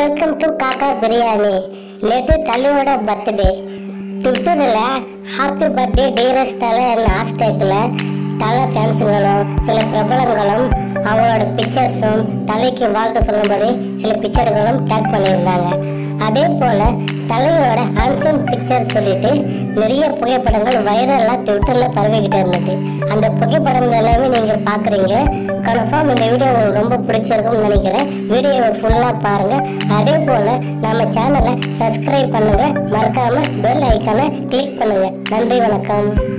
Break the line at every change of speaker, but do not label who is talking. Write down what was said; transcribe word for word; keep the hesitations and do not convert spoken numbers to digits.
Welcome to காக்கா பிரியாணி. நேற்று தள்ளியோட பர்த்டே. ட்விட்டரில் ஹாப்பி பர்த்டே டீரஸ்ட் தலை என் ஹேஷ்டேக்கில் தலை ஃபேன்ஸுங்களும் சில பிரபலங்களும் அவங்களோட பிக்சர்ஸும் தலைக்கு வாழ்த்து சொல்லும்படி சில பிக்சர்களும் டேக் பண்ணியிருந்தாங்க. அதே போல் தலையோட ஹேண்ட்ஸம் பிக்சர் சொல்லிட்டு நிறைய புகைப்படங்கள் வைரலாக ட்விட்டரில் பரவிக்கிட்டு இருந்தது. அந்த புகைப்படங்கள் எல்லாமே நீங்கள் பார்க்குறீங்க. கன்ஃபார்ம் இந்த வீடியோ உங்களுக்கு ரொம்ப பிடிச்சிருக்கும்னு நினைக்கிறேன். வீடியோவை ஃபுல்லாக பாருங்கள். அதே போல் நம்ம சேனலை சப்ஸ்கிரைப் பண்ணுங்கள். மறக்காமல் பெல் ஐக்கானை கிளிக் பண்ணுங்கள். நன்றி, வணக்கம்.